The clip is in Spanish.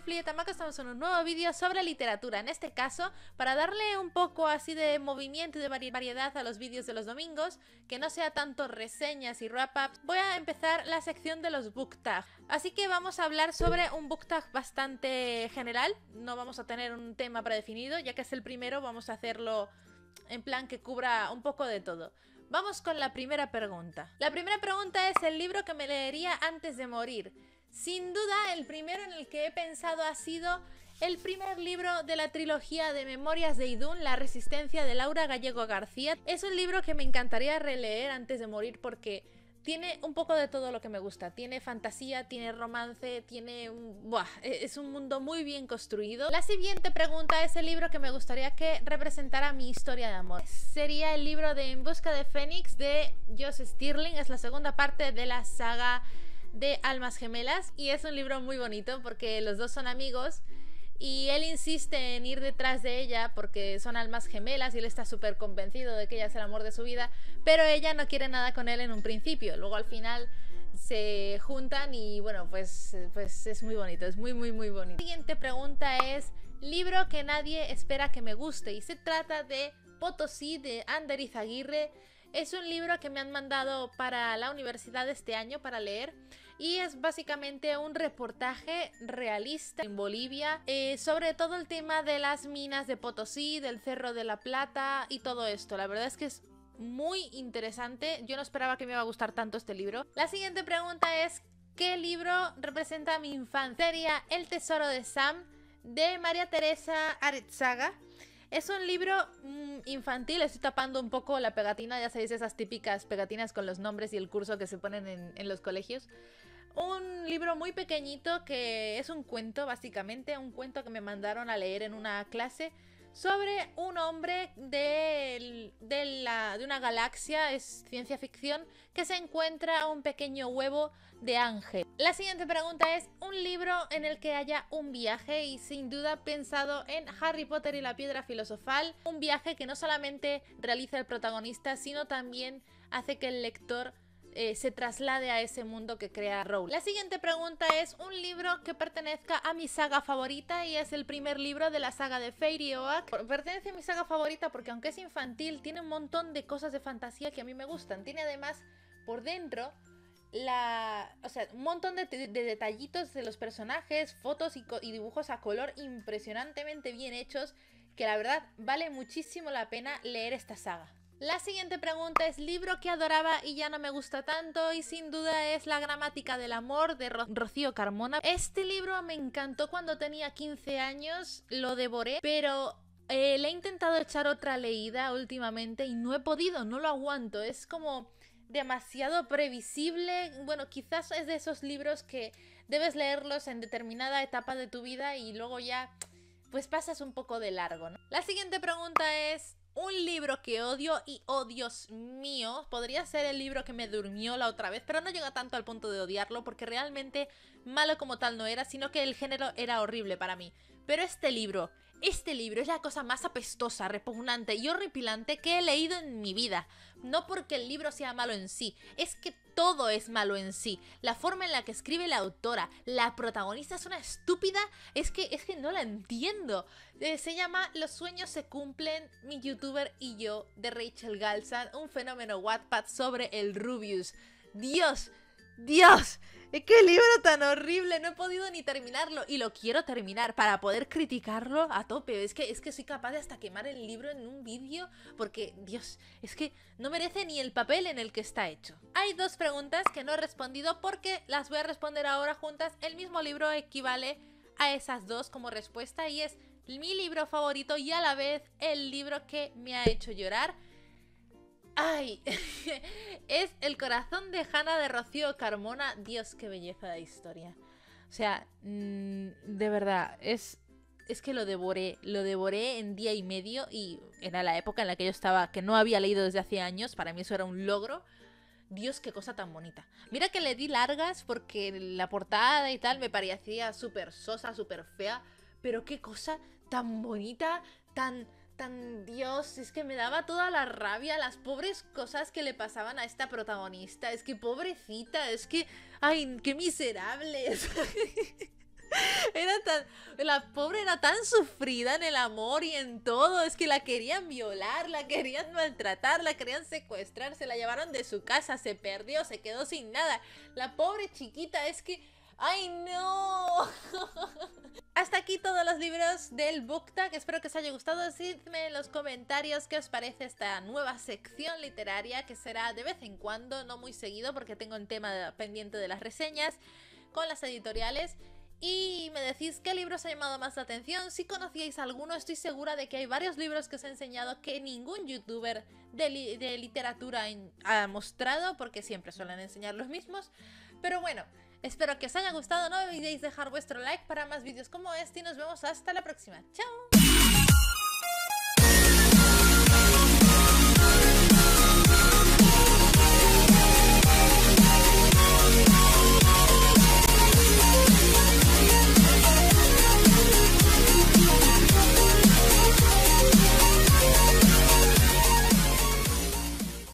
Flieta Tamako, estamos en un nuevo vídeo sobre literatura. En este caso, para darle un poco así de movimiento y de variedad a los vídeos de los domingos, que no sea tanto reseñas y wrap-ups, voy a empezar la sección de los book tags. Así que vamos a hablar sobre un book tag bastante general, no vamos a tener un tema predefinido, ya que es el primero, vamos a hacerlo en plan que cubra un poco de todo. Vamos con la primera pregunta. La primera pregunta es el libro que me leería antes de morir. Sin duda, el primero en el que he pensado ha sido el primer libro de la trilogía de Memorias de Idún, La Resistencia, de Laura Gallego García. Es un libro que me encantaría releer antes de morir porque tiene un poco de todo lo que me gusta. Tiene fantasía, tiene romance, es un mundo muy bien construido. La siguiente pregunta es el libro que me gustaría que representara mi historia de amor. Sería el libro de En busca de Fénix de Joss Stirling. Es la segunda parte de la saga de Almas Gemelas y es un libro muy bonito porque los dos son amigos y él insiste en ir detrás de ella porque son almas gemelas y él está súper convencido de que ella es el amor de su vida, pero ella no quiere nada con él en un principio. Luego al final se juntan y bueno, pues es muy bonito, es muy bonito. La siguiente pregunta es libro que nadie espera que me guste y se trata de Potosí de Ander Izaguirre. Es un libro que me han mandado para la universidad este año para leer y es básicamente un reportaje realista en Bolivia sobre todo el tema de las minas de Potosí, del Cerro de la Plata y todo esto. La verdad es que es muy interesante, yo no esperaba que me iba a gustar tanto este libro. La siguiente pregunta es ¿qué libro representa mi infancia? Sería El Tesoro de Sam de María Teresa Arechaga. Es un libro infantil, estoy tapando un poco la pegatina, ya sabéis, esas típicas pegatinas con los nombres y el curso que se ponen en los colegios. Un libro muy pequeñito que es un cuento, básicamente, un cuento que me mandaron a leer en una clase sobre un hombre de una galaxia, es ciencia ficción, que se encuentra un pequeño huevo de ángel. La siguiente pregunta es un libro en el que haya un viaje y sin duda pensado en Harry Potter y la Piedra Filosofal, un viaje que no solamente realiza el protagonista, sino también hace que el lector se traslade a ese mundo que crea Rowling. La siguiente pregunta es un libro que pertenezca a mi saga favorita y es el primer libro de la saga de Fairy Oak. Pertenece a mi saga favorita porque aunque es infantil tiene un montón de cosas de fantasía que a mí me gustan. Tiene además por dentro un montón de detallitos de los personajes, fotos y dibujos a color impresionantemente bien hechos que la verdad vale muchísimo la pena leer esta saga. La siguiente pregunta es libro que adoraba y ya no me gusta tanto y sin duda es La Gramática del Amor de Rocío Carmona. Este libro me encantó cuando tenía 15 años, lo devoré, pero le he intentado echar otra leída últimamente y no he podido, no lo aguanto, es como demasiado previsible. Bueno, quizás es de esos libros que debes leerlos en determinada etapa de tu vida y luego ya pues pasas un poco de largo, ¿no? La siguiente pregunta es un libro que odio y, oh Dios mío, podría ser el libro que me durmió la otra vez, pero no llega tanto al punto de odiarlo porque realmente malo como tal no era, sino que el género era horrible para mí. Pero este libro es la cosa más apestosa, repugnante y horripilante que he leído en mi vida. No porque el libro sea malo en sí, es que todo es malo en sí. La forma en la que escribe la autora, la protagonista es una estúpida, es que no la entiendo. Se llama Los sueños se cumplen, mi youtuber y yo, de Rachel Galsan, un fenómeno Wattpad sobre el Rubius. ¡Dios! ¡Qué libro tan horrible! No he podido ni terminarlo y lo quiero terminar para poder criticarlo a tope. Es que soy capaz de hasta quemar el libro en un vídeo porque, Dios, es que no merece ni el papel en el que está hecho. Hay dos preguntas que no he respondido porque las voy a responder ahora juntas. El mismo libro equivale a esas dos como respuesta y es mi libro favorito y a la vez el libro que me ha hecho llorar. ¡Ay! Es El corazón de Hannah de Rocío Carmona. Dios, qué belleza de historia. O sea, de verdad, es que lo devoré en día y medio y era la época en la que yo estaba, que no había leído desde hace años, para mí eso era un logro. Dios, qué cosa tan bonita. Mira que le di largas porque la portada y tal me parecía súper sosa, súper fea, pero qué cosa tan bonita, tan Dios, es que me daba toda la rabia las pobres cosas que le pasaban a esta protagonista. Es que pobrecita, es que, ay, qué miserables. La pobre era tan sufrida en el amor y en todo. Es que la querían violar, la querían maltratar, la querían secuestrar, se la llevaron de su casa, se perdió, se quedó sin nada. La pobre chiquita, es que... ¡ay, no! Hasta aquí todos los libros del Book Tag. Espero que os haya gustado. Decidme en los comentarios qué os parece esta nueva sección literaria, que será de vez en cuando, no muy seguido, porque tengo un tema pendiente de las reseñas con las editoriales. Y me decís qué libros os ha llamado más la atención. Si conocíais alguno, estoy segura de que hay varios libros que os he enseñado que ningún youtuber de literatura ha mostrado, porque siempre suelen enseñar los mismos. Pero bueno, espero que os haya gustado. No olvidéis dejar vuestro like para más vídeos como este y nos vemos hasta la próxima. ¡Chao!